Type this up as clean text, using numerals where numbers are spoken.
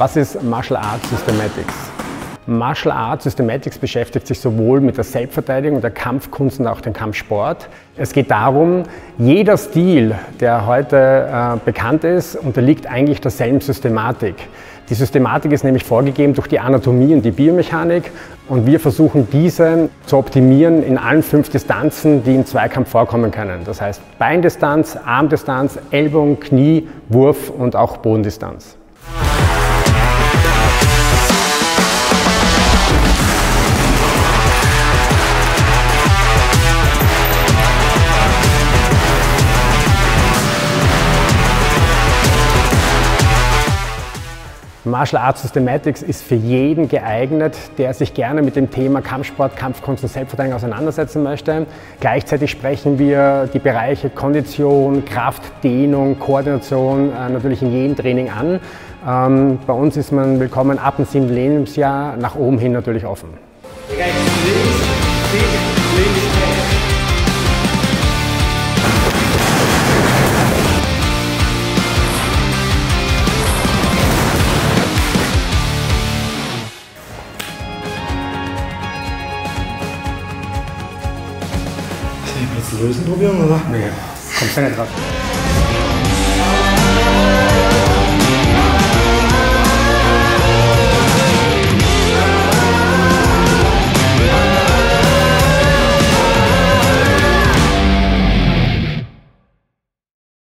Was ist Martial Arts Systematics? Martial Arts Systematics beschäftigt sich sowohl mit der Selbstverteidigung, der Kampfkunst und auch dem Kampfsport. Es geht darum, jeder Stil, der heute bekannt ist, unterliegt eigentlich derselben Systematik. Die Systematik ist nämlich vorgegeben durch die Anatomie und die Biomechanik und wir versuchen diese zu optimieren in allen 5 Distanzen, die im Zweikampf vorkommen können. Das heißt Beindistanz, Armdistanz, Ellbogen, Knie, Wurf und auch Bodendistanz. Martial Arts Systematics ist für jeden geeignet, der sich gerne mit dem Thema Kampfsport, Kampfkunst und Selbstverteidigung auseinandersetzen möchte. Gleichzeitig sprechen wir die Bereiche Kondition, Kraft, Dehnung, Koordination natürlich in jedem Training an. Bei uns ist man willkommen ab dem 7. Lebensjahr, nach oben hin natürlich offen. Willst du lösen probieren, oder? Nee, kommst du nicht drauf.